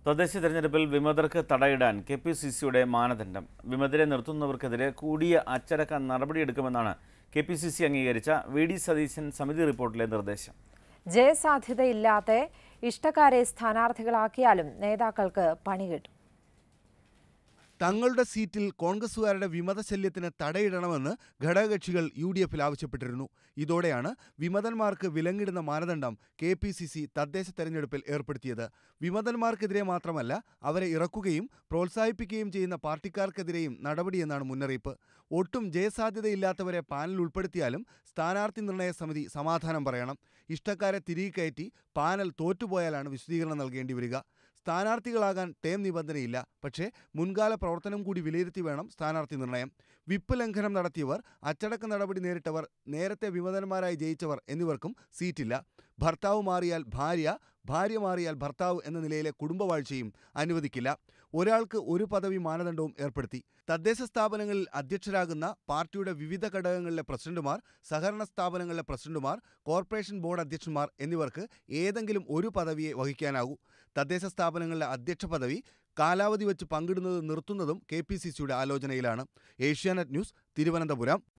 തദ്ദേശ തെരഞ്ഞെടുപ്പിൽ വിമതർക്ക് തടയിടാൻ കെപിസിസിയുടെ മാനദണ്ഡം. വിമതരെ നിർത്തുന്നവർക്കെതിരെ കൂടിയ അച്ചടക്ക നടപടിയെടുക്കുമെന്നാണ് കെപിസിസി അംഗീകരിച്ച വി.ഡി. സതീശൻ സമിതി റിപ്പോർട്ടിലെ നിർദ്ദേശം. ജയസാധ്യതയില്ലാതെ ഇഷ്ടക്കാരെ സ്ഥാനാർത്ഥികളാക്കിയാലും നേതാക്കൾക്ക് പണി കിട്ടും. തങ്ങളുടെ സീറ്റിൽ കോൺഗ്രസുകാരുടെ വിമതശല്യത്തിന് തടയിടണമെന്ന് ഘടകകക്ഷികൾ UDFിൽ ആവശ്യപ്പെട്ടിരുന്നു. ഇതോടെയാണ് വിമതന്മാർക്ക് വിലങ്ങിടുന്ന മാനദണ്ഡം കെപിസിസി തദ്ദേശ തെരഞ്ഞെടുപ്പിൽ ഏർപ്പെടുത്തിയത്. വിമതന്മാർക്കെതിരെ മാത്രമല്ല, അവരെ ഇറക്കുകയും പ്രോത്സാഹിപ്പിക്കുകയും ചെയ്യുന്ന പാർട്ടിക്കാർക്കെതിരെയും നടപടിയെന്നാണ് മുന്നറിയിപ്പ്. ഒട്ടും ജയസാധ്യതയില്ലാത്തവരെ പാനൽ ഉൾപ്പെടുത്തിയാലും സ്ഥാനാർത്ഥി നിർണയ സമിതി സമാധാനം പറയണം. ഇഷ്ടക്കാരെ തിരികെ കയറ്റി പാനൽ തോറ്റുപോയാലാണ് വിശദീകരണം നൽകേണ്ടി വരിക. സ്ഥാനാർത്ഥികളാകാൻ ടേം നിബന്ധനയില്ല. പക്ഷേ മുൻകാല പ്രവർത്തനം കൂടി വിലയിരുത്തി വേണം സ്ഥാനാർത്ഥി നിർണയം. വിപ്പ് ലംഘനം നടത്തിയവർ, അച്ചടക്ക നടപടി നേരിട്ടവർ, നേരത്തെ വിമതന്മാരായി ജയിച്ചവർ എന്നിവർക്കും സീറ്റില്ല. ഭർത്താവ് മാറിയാൽ ഭാര്യ, ഭാര്യ മാറിയാൽ ഭർത്താവ് എന്ന നിലയിലെ കുടുംബവാഴ്ചയും അനുവദിക്കില്ല. ഒരാൾക്ക് ഒരു പദവി മാനദണ്ഡവും ഏർപ്പെടുത്തി. തദ്ദേശ സ്ഥാപനങ്ങളിൽ അധ്യക്ഷരാകുന്ന പാർട്ടിയുടെ വിവിധ ഘടകങ്ങളിലെ പ്രസിഡന്റുമാർ, സഹകരണ സ്ഥാപനങ്ങളിലെ പ്രസിഡന്റുമാർ, കോർപ്പറേഷൻ ബോർഡ് അധ്യക്ഷന്മാർ എന്നിവർക്ക് ഏതെങ്കിലും ഒരു പദവിയെ വഹിക്കാനാകൂ. തദ്ദേശ സ്ഥാപനങ്ങളിലെ അധ്യക്ഷ പദവി കാലാവധി വെച്ച് പങ്കിടുന്നത് നിർത്തുന്നതും കെപിസിസിയുടെ ആലോചനയിലാണ്. ഏഷ്യാനെറ്റ് ന്യൂസ്, തിരുവനന്തപുരം.